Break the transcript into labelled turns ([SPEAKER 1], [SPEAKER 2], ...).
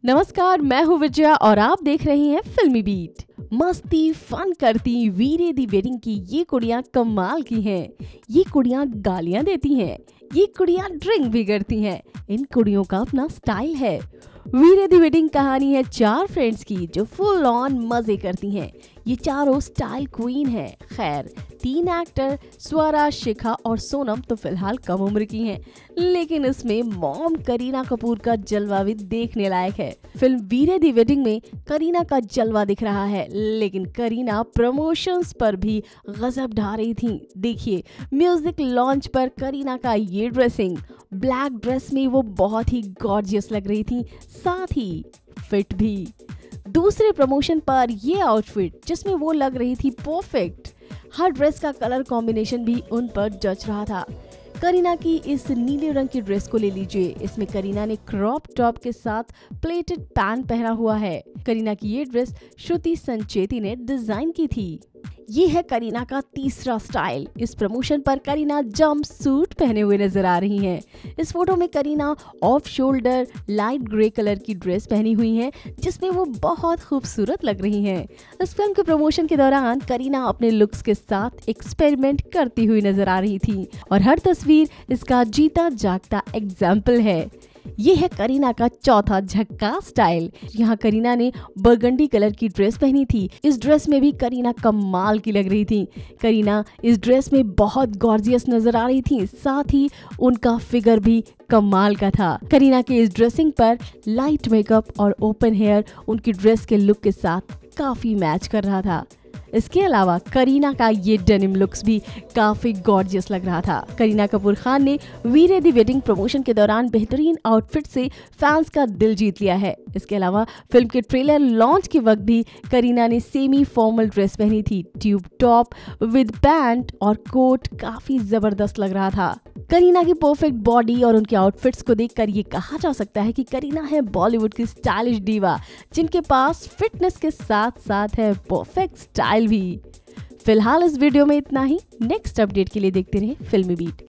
[SPEAKER 1] नमस्कार, मैं हूँ विजया और आप देख रही हैं फिल्मी बीट। मस्ती फन करती वीरे दी वेडिंग की ये कुड़ियाँ कमाल की हैं। ये कुड़ियाँ गालियाँ देती हैं, ये कुड़ियाँ ड्रिंक भी करती हैं। इन कुड़ियों का अपना स्टाइल है। वीरे दी वेडिंग कहानी है 4 फ्रेंड्स की जो फुल ऑन मजे करती हैं। ये चारों स्टाइल क्वीन है। खैर 3 एक्टर स्वरा, शिखा और सोनम तो फिलहाल कम उम्र की हैं, लेकिन इसमें मॉम करीना कपूर का जलवा भी देखने लायक है। फिल्म वीरे दी वेडिंग में करीना का जलवा दिख रहा है, लेकिन करीना प्रमोशंस पर भी गजब ढा रही थी। देखिए म्यूजिक लॉन्च पर करीना का ये ड्रेसिंग, ब्लैक ड्रेस में वो बहुत ही गॉर्जियस लग रही थी, साथ ही फिट भी। दूसरे प्रमोशन पर ये आउटफिट जिसमें वो लग रही थी परफेक्ट। हर ड्रेस का कलर कॉम्बिनेशन भी उन पर जच रहा था। करीना की इस नीले रंग की ड्रेस को ले लीजिए। इसमें करीना ने क्रॉप टॉप के साथ प्लेटेड पैंट पहना हुआ है। करीना की ये ड्रेस श्रुति संचेती ने डिजाइन की थी। ये है करीना का तीसरा स्टाइल। इस प्रमोशन पर करीना जंप सूट पहने हुए नजर आ रही हैं। इस फोटो में Kareena off shoulder light grey colour की ड्रेस पहनी हुई है, जिसमें वो बहुत खूबसूरत लग रही हैं। इस फिल्म के प्रमोशन के दौरान करीना अपने लुक्स के साथ एक्सपेरिमेंट करती हुई नजर आ रही थी और हर तस्वीर इसका जीता जागता एग्जाम्पल है। ये है करीना का चौथा झक्कास स्टाइल। यहाँ करीना ने बरगंडी कलर की ड्रेस पहनी थी। इस ड्रेस में भी करीना कमाल की लग रही थी। करीना इस ड्रेस में बहुत गॉर्जियस नजर आ रही थी, साथ ही उनका फिगर भी कमाल का था। करीना के इस ड्रेसिंग पर लाइट मेकअप और ओपन हेयर उनकी ड्रेस के लुक के साथ काफी मैच कर रहा था। इसके अलावा करीना का ये डेनिम लुक्स भी काफी गॉर्जियस लग रहा था। करीना कपूर खान ने वीरे दी वेडिंग प्रमोशन के दौरान बेहतरीन आउटफिट से फैंस का दिल जीत लिया है। इसके अलावा फिल्म के ट्रेलर लॉन्च के वक्त भी करीना ने सेमी फॉर्मल ड्रेस पहनी थी। ट्यूब टॉप विद पैंट और कोट काफी जबरदस्त लग रहा था। करीना की परफेक्ट बॉडी और उनके आउटफिट्स को देखकर ये कहा जा सकता है कि करीना है बॉलीवुड की स्टाइलिश डीवा, जिनके पास फिटनेस के साथ साथ है परफेक्ट स्टाइल भी। फिलहाल इस वीडियो में इतना ही। नेक्स्ट अपडेट के लिए देखते रहे फिल्मी बीट।